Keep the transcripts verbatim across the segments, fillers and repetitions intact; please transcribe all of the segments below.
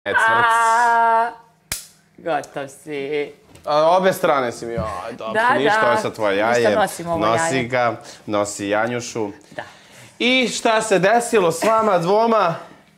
Cvrc. Gotov si. Obe strane si mi, aj, dobro, ništa, ovo je sad tvoje jaje. Nosi ga, nosi Janjušu. Da. I šta se desilo s vama dvoma?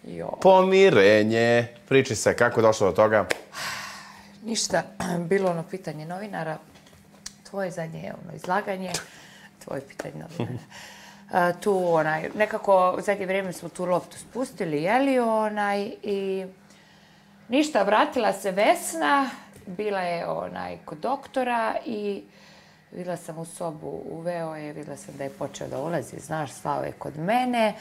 Pomirenje. Priči se, kako je došlo do toga? Ništa, bilo ono pitanje novinara, tvoje zadnje izlaganje, tvoje pitanje novinara. Tu onaj, nekako u zadnje vrijeme smo tu loptu spustili, jeli onaj, i ništa, vratila se Vesna, bila je onaj kod doktora i vidjela sam u sobu, uveo je, vidjela sam da je počeo da ulazi, znaš, slao je kod mene.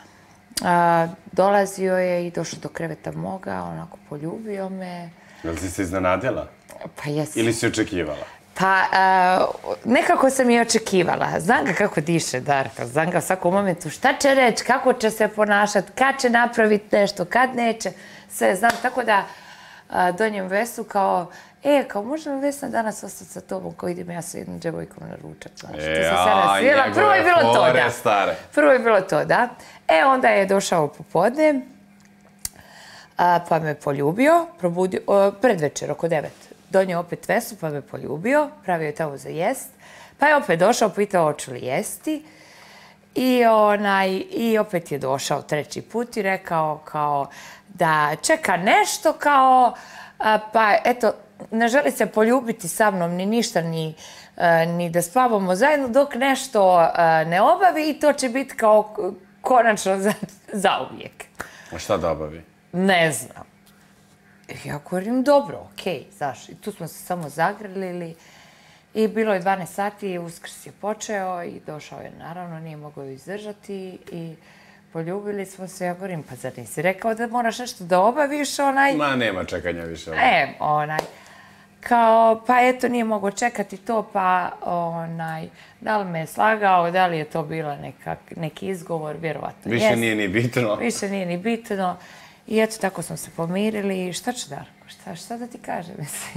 A, dolazio je i došao do kreveta moga, onako poljubio me. Jel si se iznenadila? Pa jesam. Ili si očekivala? Pa, a, nekako sam i očekivala. Znam ga kako diše Darko, znam ga u svakom momentu šta će reći, kako će se ponašati, kad će napraviti nešto, kad neće, sve znam. Tako da a, donjem Vesu kao, e, kao može li Vesna danas ostati sa tobom, kao idem ja sa jednom djevojkom na ručak, znaš. E, a, njegove Prvo je bilo to, da. Stare. Prvo je bilo to, da. E, onda je došao popodne, a, pa me poljubio, probudio, o, predvečer, oko devet. Donio opet Vesu, pa me poljubio, pravio je tamo za jest. Pa je opet došao, pitao hoću li jesti. I, onaj, I opet je došao treći put i rekao kao da čeka nešto kao, a, pa eto, ne želi se poljubiti sa mnom ni ništa, ni, a, ni da spavamo zajedno dok nešto a, ne obavi i to će biti kao konačno za, za uvijek. A šta da obavi? Ne znam. Ja govorim, dobro, okej, znaš, i tu smo se samo zagrlili i bilo je dvanaest sati, Uskrs je počeo i došao je, naravno, nije mogao izdržati i poljubili smo se. Ja govorim, pa zar nisi rekao da moraš nešto da obaviš, onaj... Ma, nema čekanja više. E, onaj, kao, pa eto, nije mogao čekati to, pa, onaj, da li me je slagao, da li je to bila nekak, neki izgovor, vjerovatno Više jest. nije ni bitno. Više nije ni bitno. I eto, tako smo se pomirili. Šta ću, Darko? Šta, šta da ti kažem?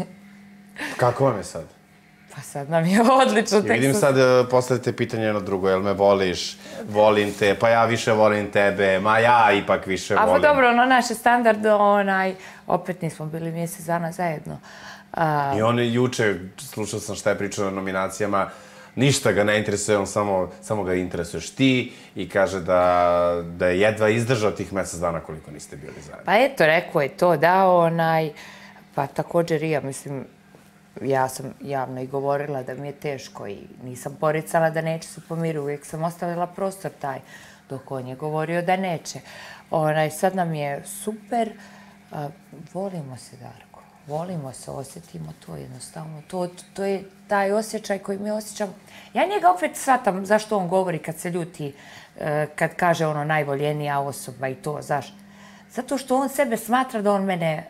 Kako vam je sad? Pa sad nam je odlično. Ja vidim sad, postavite pitanje jedno drugo, jel me voliš, volim te, pa ja više volim tebe, ma ja ipak više volim. A pa dobro, ono naše standarde, onaj, opet nismo bili mjesec dana zajedno. A... I on je juče, slušao sam šta je pričao o nominacijama, ništa ga ne interesuje, on samo, samo ga interesuješ ti i kaže da, da je jedva izdržao tih mjesec dana koliko niste bili zajedno. Pa eto, rekao je to, da, onaj, pa također i ja, mislim, ja sam javno i govorila da mi je teško i nisam poricala da neće se pomiriti, uvijek sam ostavila prostor taj, dok on je govorio da neće. Onaj, sad nam je super, a, volimo se, Darko, volimo se, osjetimo to jednostavno, to, to je taj osjećaj koji mi osjećam. Ja njega opet shvatam zašto on govori kad se ljuti, kad kaže ono najvoljenija osoba i to, znaš. Zato što on sebe smatra da on mene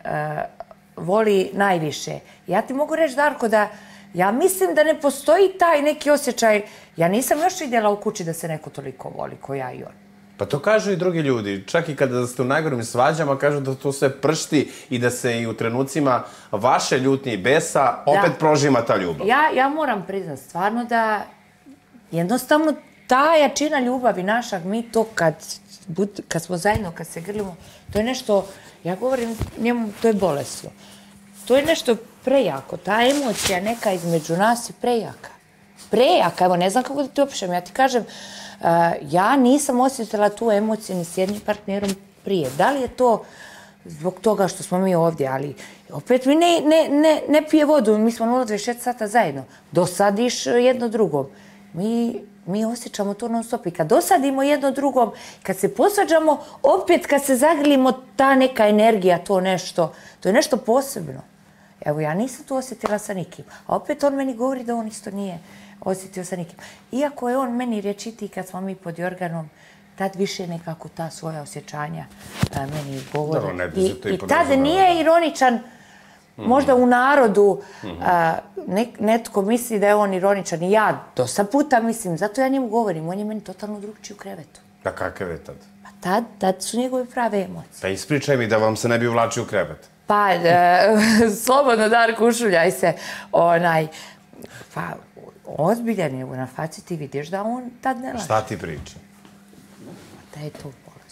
voli najviše. Ja ti mogu reći, Darko, da ja mislim da ne postoji taj neki osjećaj. Ja nisam još vidjela u kući da se neko toliko voli ko ja i on. Pa to kažu i drugi ljudi. Čak i kada ste u najgorim svađama, kažu da to sve pršti i da se i u trenucima vaše ljutnje i besa opet prožima ta ljubav. Ja, ja moram priznati stvarno da jednostavno ta jačina ljubavi naša, mi to kad, kad smo zajedno, kad se grlimo, to je nešto, ja govorim njemu, to je bolesno. To je nešto prejako. Ta emocija neka između nas je prejaka. Prejaka, evo, ne znam kako da ti opišem. Ja ti kažem, uh, ja nisam osjetila tu emociju ni s jednim partnerom prije. Da li je to zbog toga što smo mi ovdje, ali opet mi ne, ne, ne, ne pije vodu. Mi smo nula dvadeset četiri sata zajedno. Dosadiš jedno drugom. Mi, mi osjećamo to non stop. I kad dosadimo jedno drugom, kad se posvađamo, opet kad se zagrlimo, ta neka energija, to nešto, to je nešto posebno. Evo, ja nisam to osjetila sa nikim. A opet on meni govori da on isto nije osjetio sa nikim. Iako je on meni rečiti kad smo mi pod Jorganom, tad više nekako ta svoja osjećanja a, meni govori. Dobro, ne, I, i tad nije ironičan, mm-hmm. možda u narodu mm-hmm. a, ne, netko misli da je on ironičan. I ja dosta puta mislim, zato ja njemu govorim, on je meni totalno drugčiji u krevetu. Pa kakav je tad? Pa tad, tad su njegove prave emocije. Pa ispričaj mi da vam se ne bi uvlačio u krevet. Pa, e, slobodno, Darko, ušuljaj se. Onaj, pa, ozbiljan je na faci, ti vidiš da on tad ne laže. Šta ti priča? Da je to bolesno.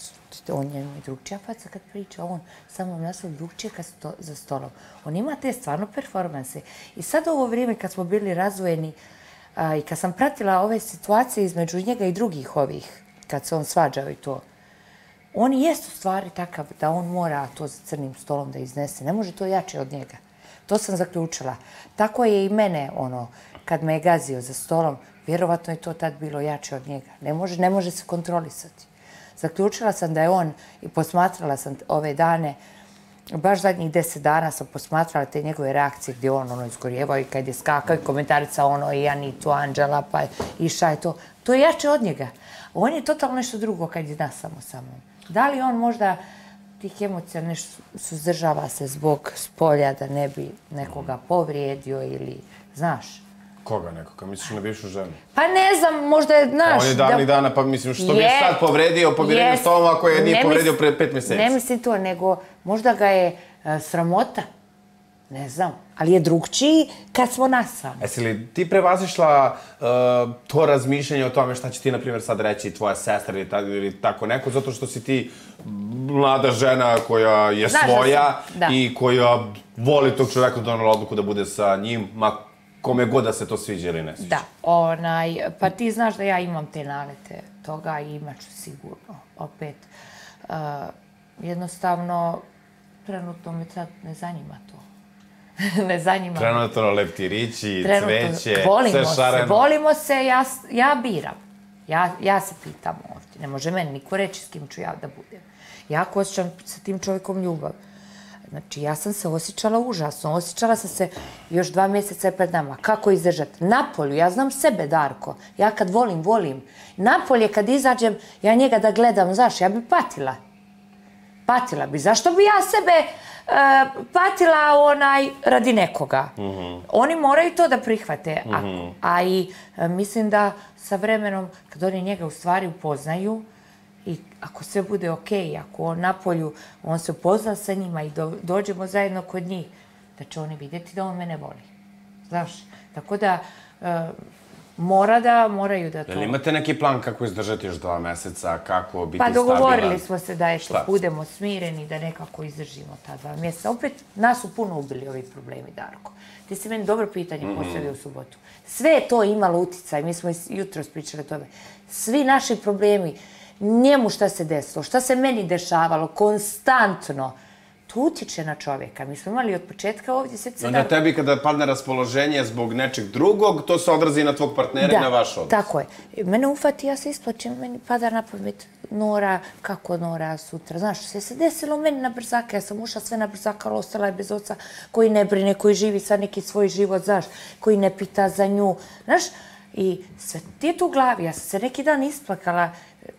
on je drugčija faca kad priča, on samo naslov drugčije kad sto, za stolom. On ima te stvarno performanse. I sad ovo vrijeme kad smo bili razvojeni a, i kad sam pratila ove situacije između njega i drugih ovih, kad se on svađao i to, on jest u stvari takav da on mora to za crnim stolom da iznese. Ne može to jače od njega. To sam zaključila. Tako je i mene, ono, kad me je gazio za stolom, vjerovatno je to tad bilo jače od njega. Ne može, ne može se kontrolisati. Zaključila sam da je on, i posmatrala sam ove dane, baš zadnjih deset dana sam posmatrala te njegove reakcije gdje on ono izgorjevao i kad je skakao i komentarica ono i ja ni tu Anđela pa i šta je to. To je jače od njega. On je totalno nešto drugo kad je nas samo sa mnom. Da li on možda tih emocija nešto suzdržava se zbog spolja da ne bi nekoga povrijedio ili, znaš? Koga nekoga? Misliš na bivšu ženu? Pa ne znam, možda je, znaš... On je davnih da... dana, pa mislim, što bi je sad povredio, povjerenju s tobom ako je nije povredio pre pet mjeseci? Ne mislim to, nego možda ga je uh, sramota. Ne znam, ali je drugčiji kad smo nas sami. Jesi li ti prevazišla uh, to razmišljanje o tome šta će ti, na primjer, sad reći tvoja sestra ili, ta, ili tako neko, zato što si ti mlada žena koja je znaš svoja da sam, da. I koja voli tog čovjeka donala odluku da bude sa njim, ma kome god da se to sviđa ili ne sviđa. Da, onaj, pa ti znaš da ja imam te nalete toga i imat ću sigurno. Opet, uh, jednostavno, trenutno me sad ne zanima to. ne zanima. Trenutno leptirići, cveće, volimo sve šareno. Se, volimo se, ja, ja biram. Ja, ja se pitam ovdje. Ne može meni niko reći s kim ću ja da budem. Ja ako osjećam sa tim čovjekom ljubav. Znači, ja sam se osjećala užasno. Osjećala sam se još dva mjeseca je pred nama. Kako izdržati? Napolju, ja znam sebe, Darko. Ja kad volim, volim. Napolje, kad izađem, ja njega da gledam, znaš, ja bi patila. Patila bi. Zašto bi ja sebe uh, patila onaj radi nekoga? Mm-hmm. Oni moraju to da prihvate. Mm-hmm. A, a i uh, mislim da sa vremenom, kad oni njega u stvari upoznaju, i ako sve bude okej, okay, ako on napolju, on se upozna sa njima i do, dođemo zajedno kod njih, da će oni vidjeti da on mene voli. Znaš, tako da uh, mora da, moraju da to... Jel imate neki plan kako izdržati još dva mjeseca, kako biti stabilan? Pa dogovorili stabilan? smo se da eto, budemo smireni, da nekako izdržimo ta dva mjeseca. Opet, nas su puno ubili ovi problemi, Darko. Ti si meni dobro pitanje mm-hmm. postavio u subotu. Sve je to imalo uticaj, mi smo jutros pričali o tome. Svi naši problemi, njemu šta se desilo, šta se meni dešavalo, konstantno, to utječe na čovjeka. Mi smo imali od početka ovdje srce... Onda da... tebi kada padne raspoloženje zbog nečeg drugog, to se odrazi na tvog partnera i na vaš odnos. Tako je. Mene ufati, ja se isplačim, meni pada na pamet Nora, kako Nora sutra. Znaš, sve se desilo meni na brzaka, ja sam ušla sve na brzaka, ali ostala je bez oca koji ne brine, koji živi sad neki svoj život, znaš, koji ne pita za nju. Znaš, i sve ti je tu u glavi. Ja sam se neki dan isplakala.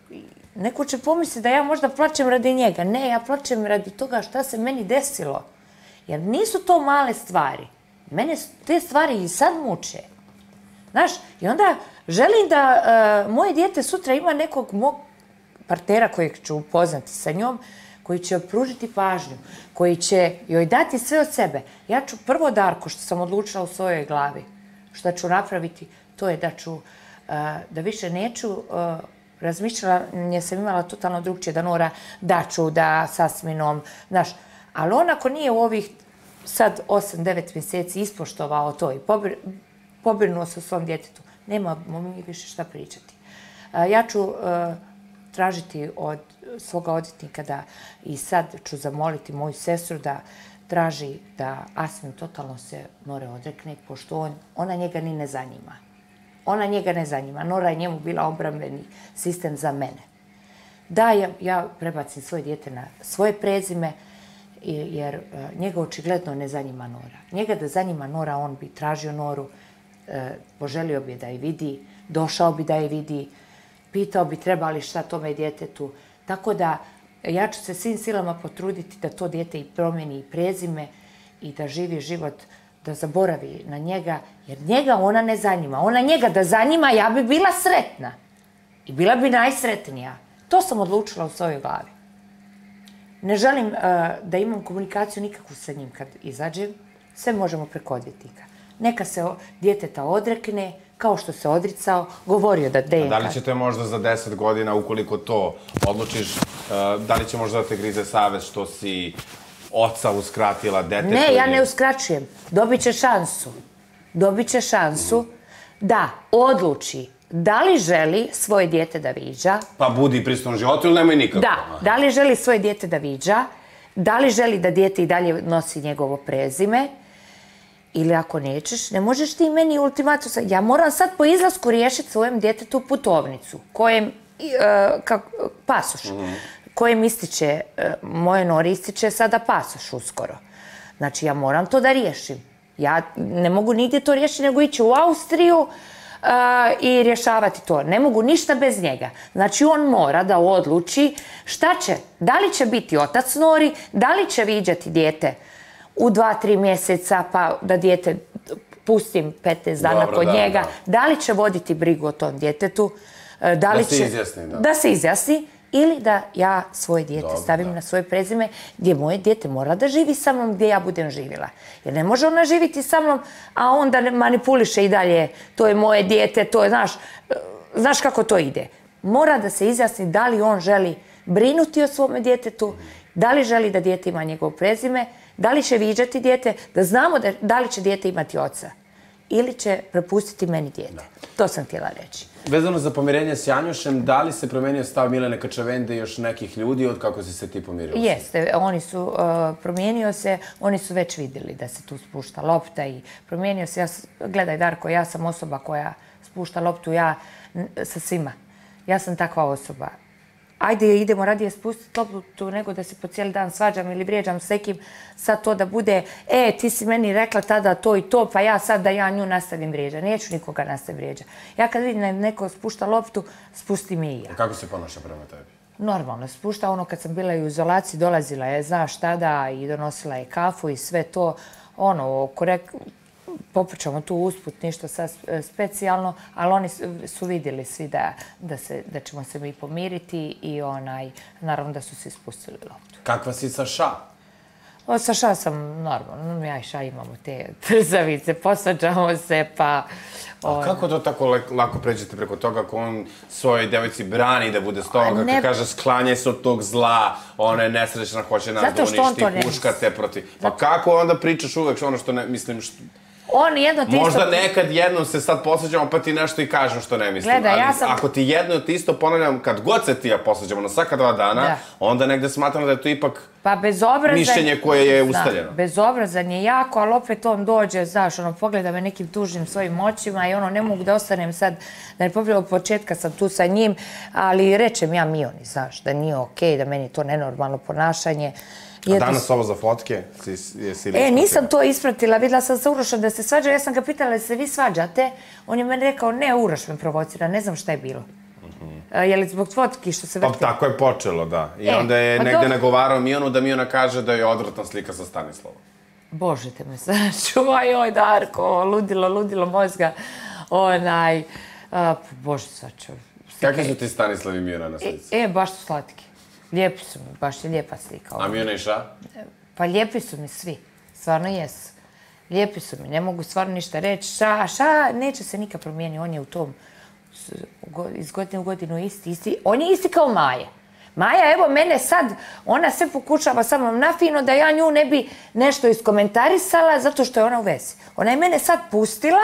Neko će pomisliti da ja možda plačem radi njega. Ne, ja plačem radi toga šta se meni desilo. Jer nisu to male stvari. Mene te stvari i sad muče. Znaš, i onda želim da uh, moje dijete sutra ima nekog mog partnera kojeg ću upoznati sa njom, koji će joj pružiti pažnju, koji će joj dati sve od sebe. Ja ću prvo, Darko, što sam odlučila u svojoj glavi, što ću napraviti, to je da ću, uh, da više neću... Uh, razmišljala, nje sam imala totalno drugčije, da Nora daću, da sa Sminom, znaš. Ali on ako nije u ovih sad osam devet mjeseci ispoštovao to i pobir, pobrinuo se o svom djetetu, nemamo mi više šta pričati. Ja ću uh, tražiti od svoga odvjetnika da i sad ću zamoliti moju sestru da traži da Asmin totalno se Nore odrekne, pošto on, ona njega ni ne zanima. Ona njega ne zanima. Nora je njemu bila obrambeni sistem za mene. Da, ja, ja prebacim svoje dijete na svoje prezime, jer uh, njega očigledno ne zanima Nora. Njega da zanima Nora, on bi tražio Noru, uh, poželio bi da je vidi, došao bi da je vidi, pitao bi treba li šta tome djetetu. Tako da ja ću se svim silama potruditi da to dijete i promijeni i prezime i da živi život, da zaboravi na njega, jer njega ona ne zanima. Ona njega da zanima, ja bi bila sretna. I bila bi najsretnija. To sam odlučila u svojoj glavi. Ne želim uh, da imam komunikaciju nikakvu sa njim kad izađem. Sve možemo preko odvjetnika. Neka se djeteta odrekne, kao što se odricao, govorio da D N K... A da li će te možda za deset godina, ukoliko to odlučiš, da li će možda da te grize savest što si oca uskratila detetu? Ne, ja ne uskraćujem. Dobit će šansu. Dobit će šansu da odluči da li želi svoje dijete da viđa. Pa budi pristojan životu ili nemoj nikako? Da, da li želi svoje dijete da viđa, da li želi da dijete i dalje nosi njegovo prezime, ili ako nećeš, ne možeš ti meni ultimatum. Ja moram sad po izlasku riješiti svojem djetetu putovnicu, kojem, pasoš, kojem ističe, moje Nori ističe sada pasoš uskoro. Znači, ja moram to da riješim. Ja ne mogu nigdje to riješiti, nego ići u Austriju i rješavati to. Ne mogu ništa bez njega. Znači, on mora da odluči šta će, da li će biti otac Nori, da li će viđati dijete u dva, tri mjeseca, pa da dijete pustim petnaest dana kod njega, da li će voditi brigu o tom djetetu, da se izjasni, da. Da se izjasni, ili da ja svoje dijete stavim na svoje prezime, gdje moje dijete mora da živi sa mnom, gdje ja budem živjela. Jer ne može ona živjeti sa mnom, a onda manipuliše i dalje, to je moje dijete, to je, znaš, znaš kako to ide. Mora da se izjasni da li on želi brinuti o svome djetetu, da li želi da dijete ima njegovo prezime, da li će viđati dijete, da znamo da li će dijete imati oca ili će prepustiti meni dijete. To sam htjela reći. Vezano za pomirenje s Janjušem, da li se promijenio stav Milene Kačavende i još nekih ljudi od kako si se ti pomirio? Jeste, oni su, promijenio se, oni su već vidjeli da se tu spušta lopta i promijenio se. Gledaj Darko, ja sam osoba koja spušta loptu, ja sa svima. Ja sam takva osoba. Ajde, idemo radije spustiti loptu nego da se po cijeli dan svađam ili vrijeđam s nekim, sad to da bude, e, ti si meni rekla tada to i to, pa ja sad da ja nju nastavim vrijeđati. Neću nikoga nastavim vrijeđati. Ja kad vidim da neko spušta loptu, spustim je i ja. Kako se ponaša prema tebi? Normalno, spušta ono kad sam bila u izolaciji, dolazila je, znaš tada, i donosila je kafu i sve to, ono, korekt... Popućamo tu usput, ništa sad specijalno, ali oni su vidjeli svi da ćemo se mi pomiriti i naravno da su se spustili loptu. Kakva si sa Ša? Sa Ša sam normalno, ja i Ša imamo te trzavice, posvađamo se pa... A kako to tako lako pređete preko toga ako on svojoj devojci brani da bude s tobom, kako kaže sklanjaj se od tog zla, ona je nesrećna, hoće nas da uništi, puškate protiv... Pa kako onda pričaš uvek ono što ne, mislim... Možda nekad jednom se sad posveđamo pa ti nešto i kažem što ne mislim. Ali ako ti jedno ti isto ponavljam, kad god se ti ja posveđamo na svaka dva dana, onda negde smatram da je to ipak mišljenje koje je ustaljeno. Bezobrazan je jako, ali opet on dođe, znaš, ono, pogleda me nekim tužnim svojim očima i ono, ne mogu da ostanem sad, da ne pogleda od početka sam tu sa njim, ali rečem ja Mioni, znaš, da nije okej, da meni je to nenormalno ponašanje. A danas ovo za fotke? E, nisam to ispratila, vidjela sam sa Urošom da se svađa, ja sam ga pitala da se vi svađate, on je meni rekao, ne, Uroš me provocira, ne znam šta je bilo. Je li zbog fotki što se vrti? Pa tako je počelo, da. I onda je negde nagovarao Mionu da Miona kaže da je odvratna slika sa Stanislavom. Bože te me sačuvaj, oj Darko, ludilo, ludilo mozga, onaj, Bože sačuvaj. Kakvi su ti Stanislav i Miona na slici? E, baš su slatki. Lijepi su mi, baš je lijepa slika. A Miona i Ša? Pa lijepi su mi svi, stvarno jesu. Lijepi su mi, ne mogu stvarno ništa reći. Ša, Ša neće se nikad promijeniti, on je u tom, iz godine u godinu isti, isti. On je isti kao Maja. Maja, evo mene sad, ona sve pokušava sa mnom nafino da ja nju ne bi nešto iskomentarisala zato što je ona u vezi. Ona je mene sad pustila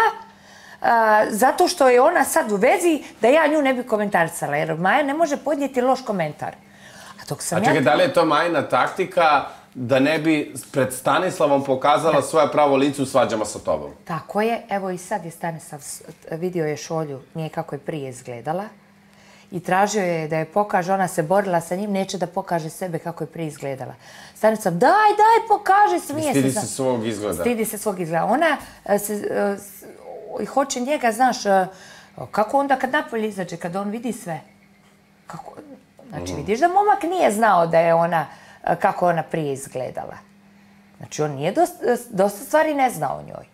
zato što je ona sad u vezi da ja nju ne bi komentarisala. Jer Maja ne može podnijeti loš komentar. A čekaj, da li je to Majina taktika da ne bi pred Stanislavom pokazala svoje pravo lice u svađama sa tobom? Tako je. Evo i sad je Stanislav vidio je Šolju, nije kako je prije izgledala i tražio je da je pokaže, ona se borila sa njim, neće da pokaže sebe kako je prije izgledala. Stanislav, daj, daj, pokaži, smije se. Stidi se svog izgleda. Stidi se svog izgleda. Ona hoće njega, znaš, kako onda kad napolje izađe, kad on vidi sve? Kako... Znači, vidiš da momak nije znao da je ona, kako ona prije izgledala. Znači, on nije dosta stvari ne znao o njoj.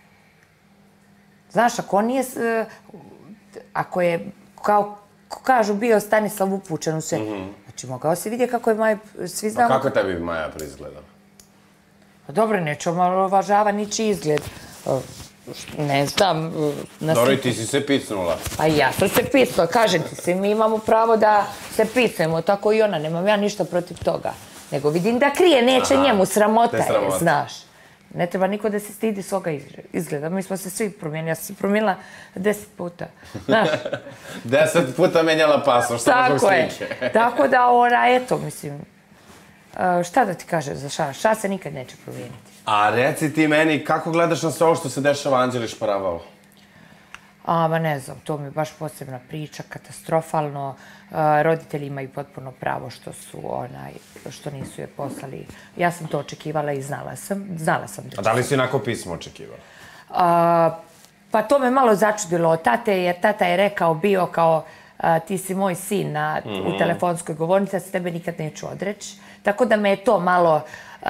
Znaš, ako on nije, ako je, kao kažu, bio Stanislav upućen u sve, znači, mogao si vidjeti kako je Maja, svi znao... A kako tebi Maja preizgledala? Dobro, neću omalovažava ničiji izgled. Ne znam. Dobro, i ti si se picnula. Pa ja sam se picnula, kažem ti se, mi imamo pravo da se picnemo, tako i ona, nemam ja ništa protiv toga. Nego vidim da krije, neće njemu, sramota je, znaš. Ne treba niko da se stidi svoga izgleda. Mi smo se svi promijenili. Ja sam se promijenila deset puta. Znaš? Deset puta menjala pasoš, samo zbog slike. Tako da, ona, eto, mislim, šta da ti kaže za Ša? Ša se nikad neće promijeniti. A reci ti meni, kako gledaš na sve ovo što se dešava Anđeli Šparavalo? A, ma ne znam, to mi je baš posebna priča, katastrofalno. Roditelji imaju potpuno pravo što su, onaj, što nisu je poslali. Ja sam to očekivala i znala sam. Znala sam da će... A da li si onako pismo očekivala? Pa to me malo začudilo od tate, jer tata je rekao, bio kao, ti si moj sin u telefonskoj govornici, ja se tebe nikad neću odreći. Tako da me je to malo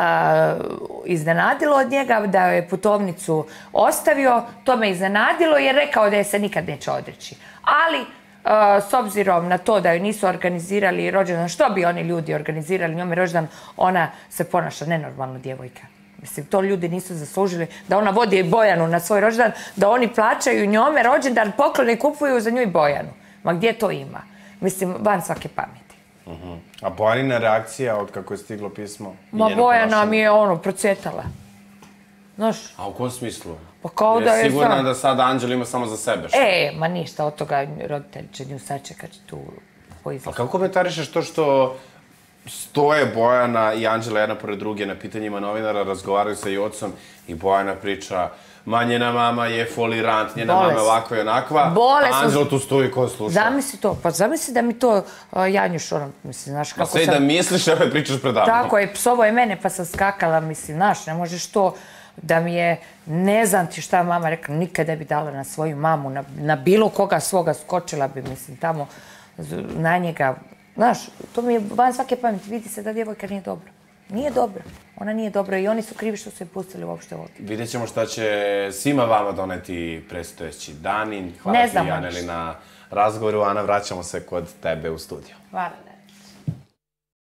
iznenadilo od njega, da je putovnicu ostavio. To me iznenadilo jer je rekao da je se nikad neće odreći. Ali, s obzirom na to da joj nisu organizirali rođendan, što bi oni ljudi organizirali njome rođendan, ona se ponaša nenormalno, djevojka. Mislim, to ljudi nisu zaslužili, da ona vodi Bojanu na svoj rođendan, da oni plaćaju njome rođendan, poklone kupuju za nju i Bojanu. Ma gdje to ima? Mislim, van svake pameti. A Bojanina reakcija od kako je stiglo pismo? Ma Bojana mi je ono, procvjetala. Znaš? A u kom smislu? Pa kao da je... Je sigurna da sad Anđel ima samo za sebe, što? E, ma ništa, od toga roditelji će nju sačekati tu poizlazi. A kako komentarišeš to što stoje Bojana i Anđela jedna pored druge na pitanjima novinara, razgovaraju sa i ocom i Bojana priča ma njena mama je folirant, njena mama je ovakva i onakva, a Anđel tu stoji ko sluša. Zamisli to, pa zamisli da mi to Janjuš, ono, mislim, znaš kako sam... Ma sve da misliš, opet pričaš predavno. Tako je, psovo je mene pa sam skakala, mislim, znaš, ne možeš to da mi je, ne znam ti šta mama rekla, nikada bi dala na svoju mamu, na bilo koga svoga skočila bi, mislim, tamo na njega. Znaš, to mi je van svake pameti, vidi se da djevojka nije dobra. Nije dobra. Ona nije dobra i oni su krivi što su je pustili uopšte ovdje. Vidjet ćemo šta će svima vama doneti predstojeći dani. Hvala ti, Janeli, na razgovoru. Ana, vraćamo se kod tebe u studiju. Hvala.